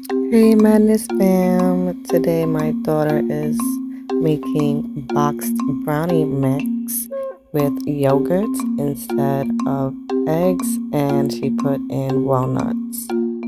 Hey Madness fam, today my daughter is making boxed brownie mix with yogurt instead of eggs, and she put in walnuts.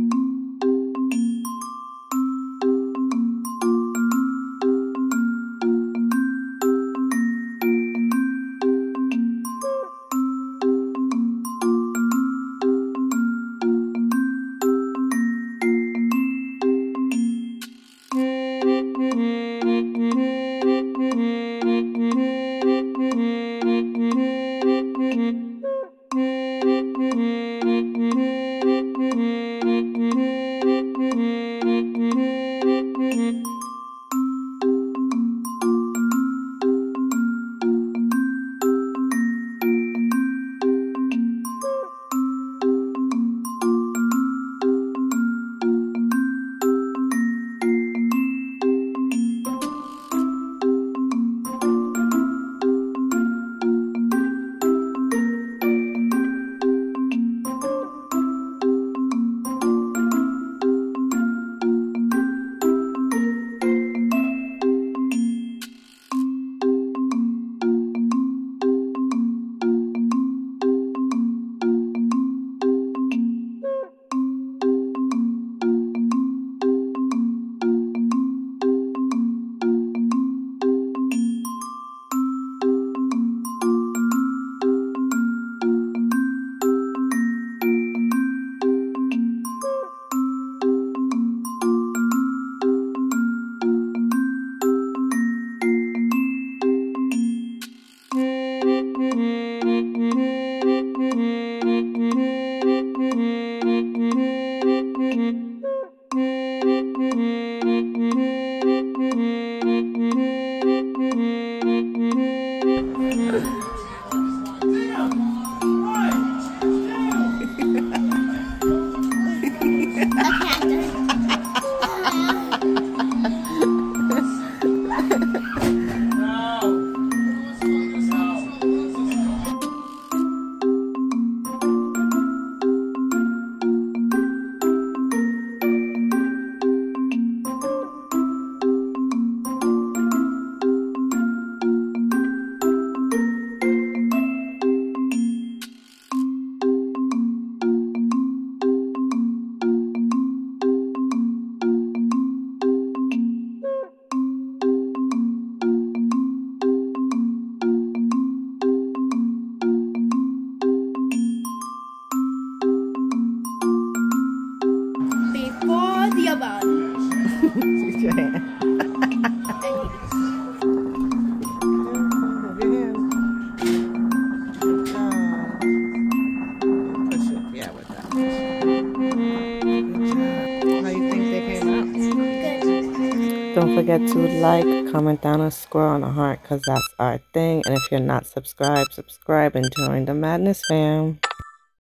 Before the oven. Use your hand. Push it, yeah, with that. Good job. How you think they came out? Good. Don't forget to like, comment down a square on a heart, because that's our thing. And if you're not subscribed, subscribe and join the Madness fam.